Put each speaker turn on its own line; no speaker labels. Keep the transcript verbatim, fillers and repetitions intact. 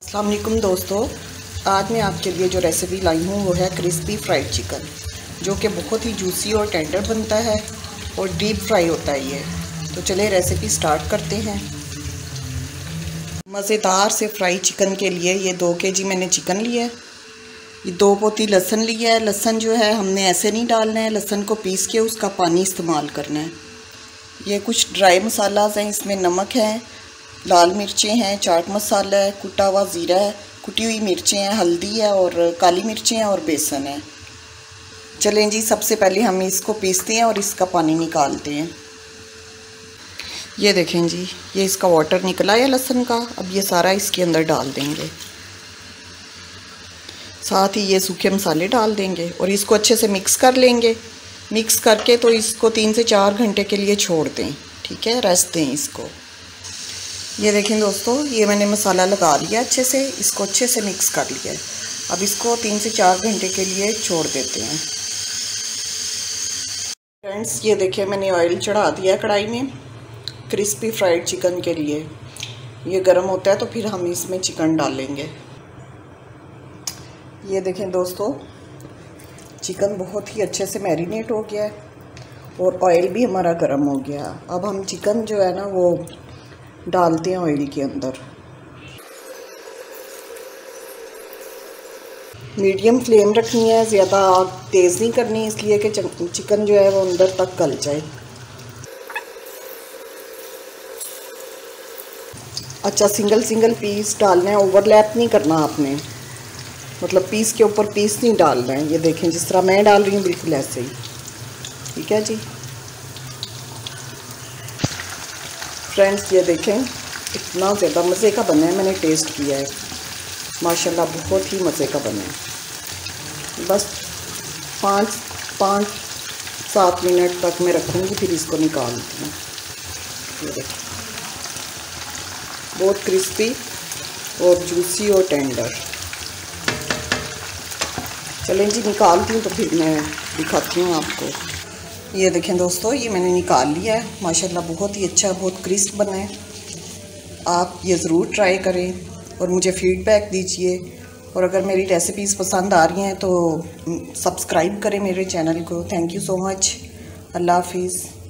अस्सलाम वालेकुम दोस्तों, आज मैं आपके लिए जो रेसिपी लाई हूँ वो है क्रिस्पी फ्राइड चिकन, जो कि बहुत ही जूसी और टेंडर बनता है और डीप फ्राई होता है ये। तो चलिए रेसिपी स्टार्ट करते हैं। मज़ेदार से फ्राई चिकन के लिए ये दो केजी मैंने चिकन लिया है। ये दो पोती लहसुन लिया है। लहसुन जो है हमने ऐसे नहीं डालना है, लहसुन को पीस के उसका पानी इस्तेमाल करना है। ये कुछ ड्राई मसालाज हैं, इसमें नमक है, लाल मिर्चें हैं, चाट मसाला है, कुटा हुआ ज़ीरा है, कुटी हुई मिर्चें हैं, हल्दी है और काली मिर्चें हैं और बेसन है। चलें जी, सबसे पहले हम इसको पीसते हैं और इसका पानी निकालते हैं। ये देखें जी, ये इसका वाटर निकला है लहसुन का। अब ये सारा इसके अंदर डाल देंगे, साथ ही ये सूखे मसाले डाल देंगे और इसको अच्छे से मिक्स कर लेंगे। मिक्स करके तो इसको तीन से चार घंटे के लिए छोड़ दें, ठीक है, रेस्ट दें इसको। ये देखें दोस्तों, ये मैंने मसाला लगा लिया अच्छे से, इसको अच्छे से मिक्स कर लिया है। अब इसको तीन से चार घंटे के लिए छोड़ देते हैं। फ्रेंड्स, ये देखिए मैंने ऑयल चढ़ा दिया कढ़ाई में क्रिस्पी फ्राइड चिकन के लिए। ये गर्म होता है तो फिर हम इसमें चिकन डालेंगे। ये देखें दोस्तों, चिकन बहुत ही अच्छे से मैरिनेट हो गया है और ऑयल भी हमारा गर्म हो गया। अब हम चिकन जो है ना वो डालते हैं ऑयल के अंदर। मीडियम फ्लेम रखनी है, ज़्यादा तेज़ नहीं करनी, इसलिए कि चिकन जो है वो अंदर तक गल जाए। अच्छा, सिंगल सिंगल पीस डालना है, ओवरलैप नहीं करना आपने, मतलब पीस के ऊपर पीस नहीं डालना है। ये देखें जिस तरह मैं डाल रही हूँ बिल्कुल ऐसे ही, ठीक है जी। फ्रेंड्स, ये देखें इतना ज़्यादा मज़े का बना है, मैंने टेस्ट किया है, माशाल्लाह बहुत ही मज़े का बना है। बस पाँच पाँच सात मिनट तक मैं रखूँगी, फिर इसको निकालती हूँ। ये देखें बहुत क्रिस्पी और जूसी और टेंडर। चलें जी, निकालती हूँ तो फिर मैं दिखाती हूँ आपको। ये देखें दोस्तों, ये मैंने निकाल लिया है, माशाल्लाह बहुत ही अच्छा, बहुत क्रिस्प बना है। आप ये ज़रूर ट्राई करें और मुझे फ़ीडबैक दीजिए। और अगर मेरी रेसिपीज़ पसंद आ रही हैं तो सब्सक्राइब करें मेरे चैनल को। Thank you so much. अल्लाह हाफिज़।